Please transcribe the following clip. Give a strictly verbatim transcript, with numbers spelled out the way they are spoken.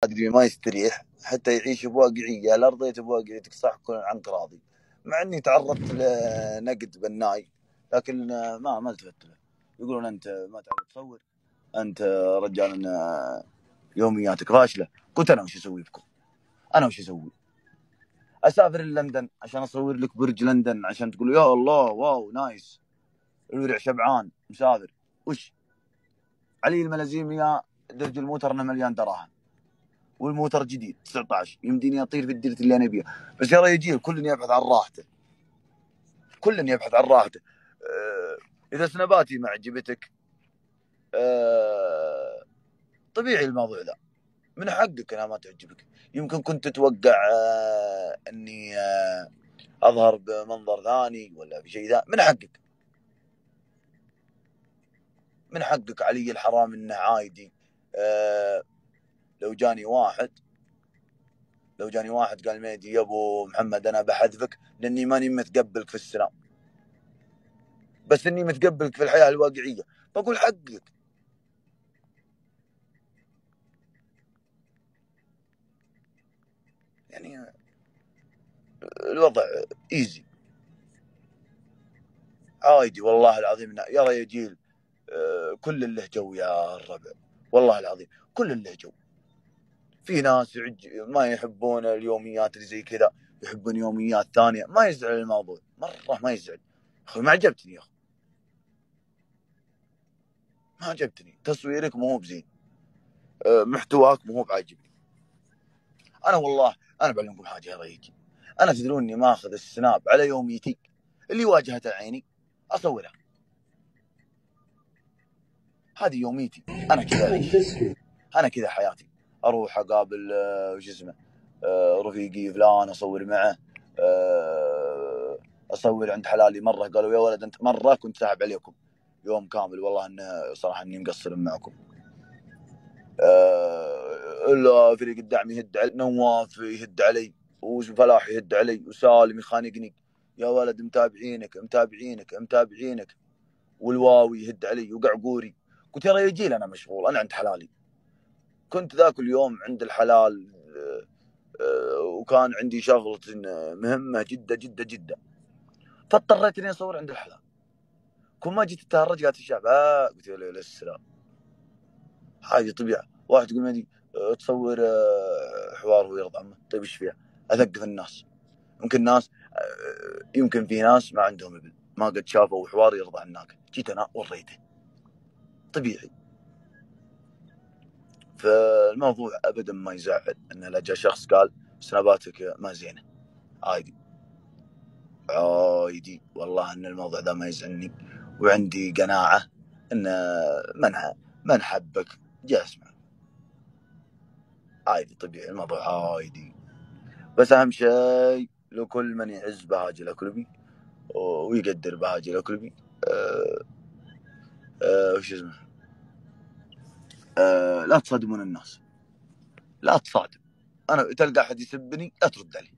ادري ما يستريح حتى يعيش بواقعيه. لا رضيت بواقعيتك صح كن عنك راضي، مع اني تعرضت لنقد بناي لكن ما ما التفت له. يقولون انت ما تعرف تصور، انت رجال يومياتك فاشله. قلت انا وش اسوي بكم؟ انا وش اسوي؟ اسافر لندن عشان اصور لك برج لندن عشان تقولوا يا الله واو نايس الورع شبعان مسافر؟ وش علي الملازيميا درج الموتر انه مليان دراهم والموتر جديد تسعة عشر يمديني اطير في الديره اللي انا ابيها. بس يا رجال كل يبحث عن راحته، كل يبحث عن راحته. أه اذا سنباتي ما عجبتك أه طبيعي الموضوع ذا، من حقك انها ما تعجبك. يمكن كنت تتوقع أه اني أه اظهر بمنظر ثاني ولا بشيء ذا، من حقك، من حقك علي الحرام انه عايدي. أه لو جاني واحد لو جاني واحد قال ميدي يا ابو محمد انا بحذفك لاني ماني متقبلك في السلام، بس اني متقبلك في الحياه الواقعيه، بقول حقك. يعني الوضع ايزي عادي والله العظيم. يا رجال كل اللي جو يا الربع، والله العظيم كل اللي جو. في ناس ما يحبون اليوميات اللي زي كذا، يحبون يوميات ثانيه. ما يزعل الموضوع مره، ما يزعل. اخي ما عجبتني يا اخي، ما عجبتني تصويرك مو هو بزين، محتواك مو هو بعاجبني. انا والله انا بعلمكم حاجه يا رجال، انا تدرون اني ماخذ السناب على يوميتي اللي واجهت عيني اصورها. هذه يوميتي انا كذا، انا كذا حياتي. اروح اقابل وش اسمه رفيقي فلان اصور معه، اصور عند حلالي. مره قالوا يا ولد انت، مره كنت ساحب عليكم يوم كامل والله انه صراحه اني مقصر معكم. الا فريق الدعم يهد علي، نواف يهد علي، وفلاح يهد علي، وسالم يخانقني يا ولد متابعينك متابعينك متابعينك، والواوي يهد علي، وقعقوري. قلت يا رجال انا مشغول، انا عند حلالي. كنت ذاك اليوم عند الحلال وكان عندي شغلة مهمة جدا جدا جدا، فاضطريت اني اصور عند الحلال. كل ما جيت اتهرج قالت الشعب ها، قلت له السلام. حاجة طبيعة. واحد يقول لي تصور حوار ويرضى عمه، طيب ايش فيها؟ اثقف الناس. يمكن ناس يمكن في ناس ما عندهم ابن ما قد شافوا حوار يرضى عنك، جيت انا وريته طبيعي. فالموضوع ابدا ما يزعل ان لا جاء شخص قال سناباتك ما زينه، عادي عادي والله ان الموضوع ذا ما يزعلني. وعندي قناعه ان من من حبك جاء اسمع عادي طبيعي، الموضوع عادي. بس اهم شيء لكل من يعز بهاجي الاكلبي ويقدر بهاجي الاكلبي أه أه وش اسمه أه لا تصادمون الناس، لا تصادم. انا تلقى احد يسبني لا ترد عليه،